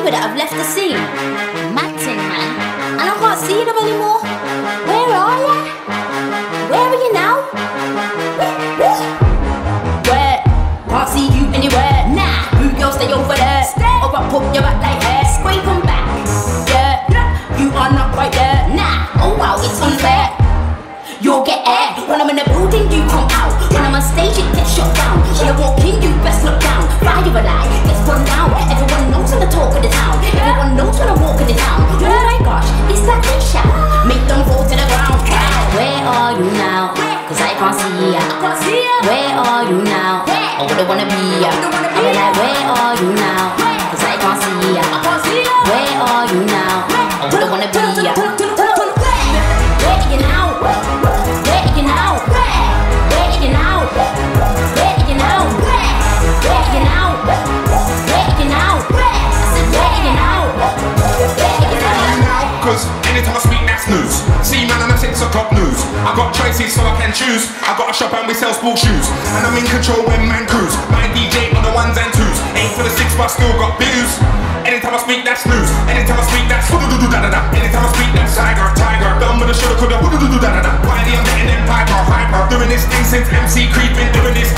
member that have left the scene. Mad thing, man. And I can't see them anymore. Where are ya? Where are you now? Where? Can't see you anywhere. Nah, you girl stay over there. Or I put your back like hair. Scrape 'em back. Yeah, you are not right there. Nah, oh wow, it's unfair. You'll get air. When I'm in the building, you come out. When I'm on stage, it gets shut down. When I walk in, you best look down. Fire a lie, gets run down. Everyone knows I'm the talk of the town. Everyone knows when I walk in the town. Oh my gosh, it's that Aisha. Make them fall to the ground. Where are you now? Cause I can't see ya. Where are you now? I wouldn't wanna be ya. I'm like, where are you now? Cause I can't see ya. Where are you now? I wouldn't wanna be ya. Where are you now? Where are you now? Where are you now? Where are you now? Where are you now? Where are you now? I said, where are you now? Where are you now? Cause anytime I speak, that's news. See man, I'm at 6 o'clock news. I got choices so I can choose. I got a shop and we sell sport shoes. And I'm in control when man cruise. My DJ on the ones and twos. Ain't for the 6 but still got views. Anytime I speak, that's news. Anytime I speak, that's da-da-da-da-da. Anytime I speak, that's tiger. Done with the shoulda, coulda, da-da-da-da-da. Why I'm getting them hyper. Doing this thing since MC Creed been doing this